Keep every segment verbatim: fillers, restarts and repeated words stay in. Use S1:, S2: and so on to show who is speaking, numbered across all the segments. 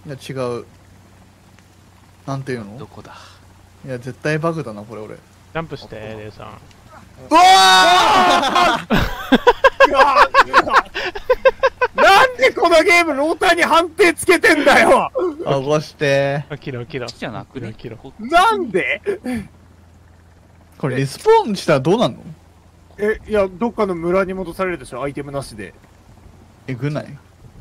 S1: いや違う。なんていうの？
S2: どこだ。
S1: いや絶対バグだなこれ俺。
S3: ジャンプして、レイさん。
S1: うわ
S4: なんでこのゲームローターに判定つけてんだよ。
S1: ー起こして
S3: あ、切ろ切ろ。
S2: じゃなくね。
S3: 切ろ。
S4: なんで？
S1: これリスポーンしたらどうなんの？
S4: え、いや、どっかの村に戻されるでしょ、アイテムなしで。
S1: えぐない？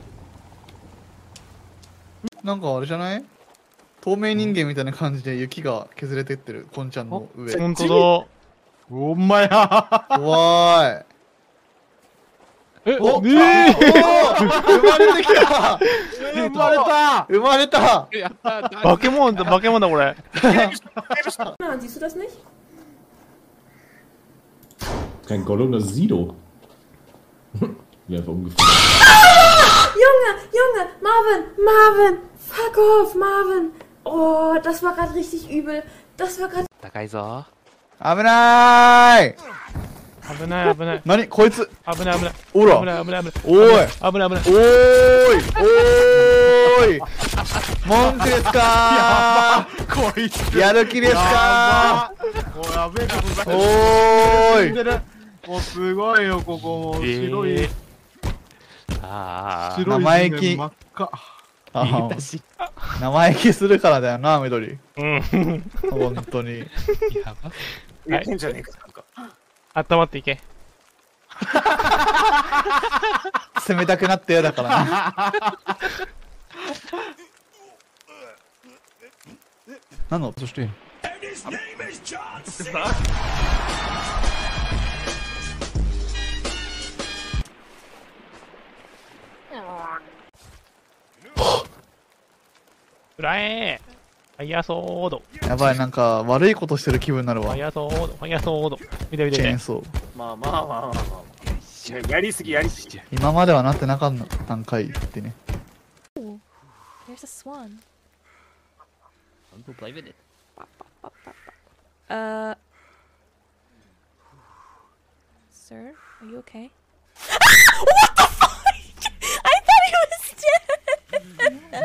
S1: なんかあれじゃない？透明人間みたいな感じで雪が削れてってる、こんちゃんの上。
S3: ほんと
S4: おんまや。
S1: 怖い。
S3: だ。え、
S1: お
S3: ねえ
S1: お生まれてきた。
S4: 生まれた。
S1: 生まれた。
S2: やったー。
S3: 化け物だ、化け物だ、これ。
S5: Ah, siehst du das nicht?
S6: Kein Gollum, das ist Sido. Ja, einfach umgefallen.
S5: Junge, Junge, Marvin, Marvin, fuck off, Marvin. Oh, das war gerade richtig übel. Das war gerade.
S2: 高いぞ。
S1: 危なーい。
S3: 危ない、危ない。
S1: 何こいつ。
S3: 危ない、危ない。
S1: おら
S3: 危ない、危ない、危ない。
S1: おい。
S3: 危ない、危ない。
S1: おーい。おーい。文句ですか
S4: こいつ。
S1: ー。やる気ですか
S4: もうやべえことだ。
S1: ー。おーい。
S4: 死んでる。もうすごいよ、ここもう白い。
S3: えー
S2: ああ。
S4: 白い
S1: 生意気
S4: 地面真っ赤。
S1: あ
S2: 言えたし。
S1: 生意気するからだよな、緑。
S3: うん。
S1: 本当に。
S2: やば。
S4: 言ってんじゃねえか、なんか。
S3: 温まっていけ。
S1: 攻めたくなってよだからな。何のそして。
S3: フラえーファイヤーソード。
S1: やばい、なんか悪いことしてる気分になるわ
S3: ファイ。ヤーソード。ファイヤーソード。見て見て見て。
S1: チェーンソー。
S4: まあまあまあまあまあ。ややりすぎやりすぎ。
S1: 今まではなってなかったんかいってね。
S7: There's a swan.
S2: Want to play with it?
S7: Uh. Sir, are you okay? What the fuck? I thought he was dead!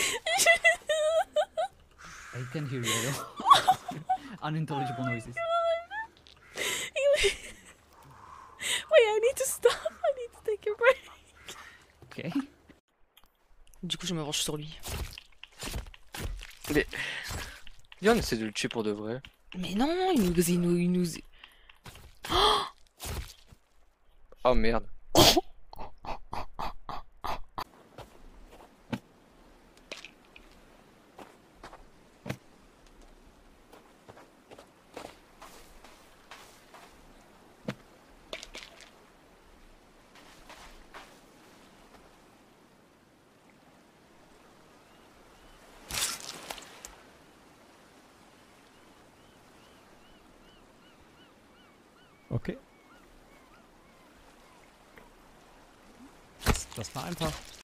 S2: I can hear you. Unintelligible noises.
S7: Wait, I need to stop. I need to take a break.
S2: Ok.
S7: Du coup, je me venge sur lui.
S8: Mais. Viens, on essaie de le tuer pour de vrai.
S7: Mais non, il nous. Il nous, il nous...
S8: Oh merde.
S3: Okay.
S2: Das war einfach.